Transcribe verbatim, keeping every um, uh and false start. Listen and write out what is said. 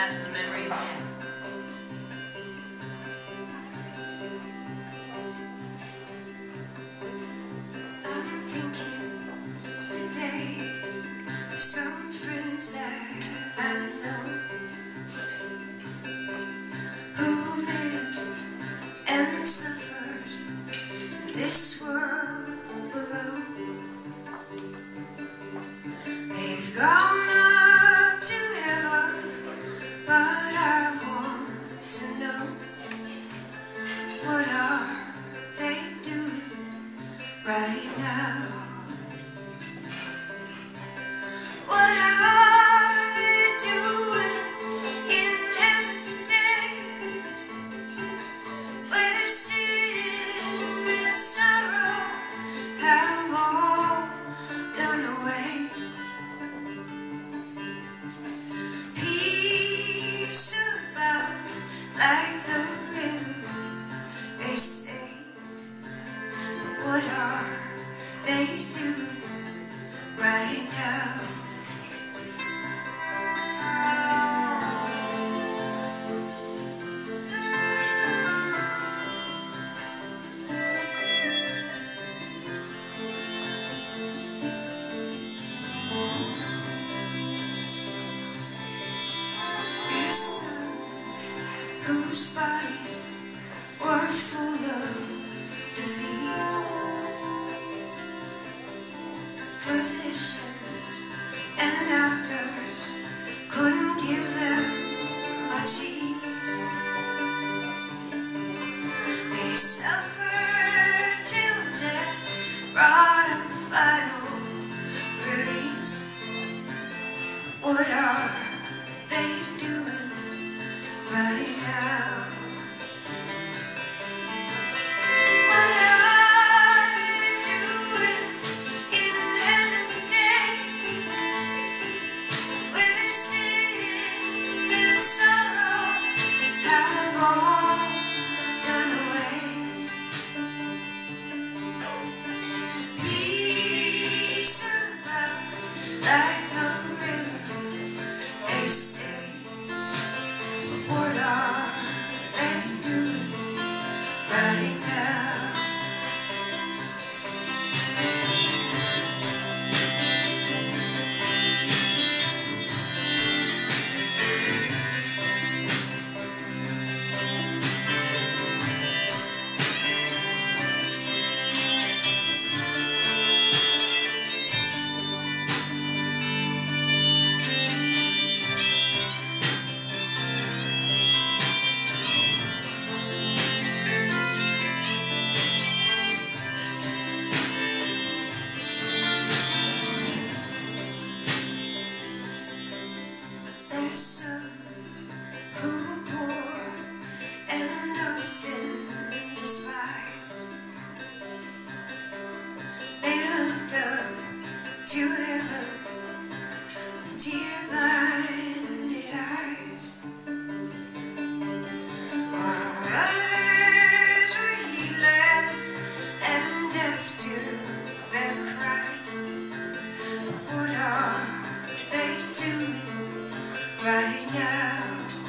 out to the memory of Jack. I'm thinking today of some friends that I know who lived and suffered in this world below. They've gone up to heaven, but I want to know, what are they doing right now? What are they doing in heaven today? Where sin and sorrow have all done away. Peace abounds like the river, they say. But what are they doing right now? There's some whose bodies were full of disease. Physicians and doctors couldn't give them much ease. They suffered till death brought a final release. What are they doing right now? What are they doing in heaven today? Where sin and sorrow have all done away. Peace abounds like the river, they say. But what are they doing right now? There's some who were poor and often despised. They looked up to heaven with tear-blinded eyes, while others were heedless and deaf to their cries. But what are they doing right now?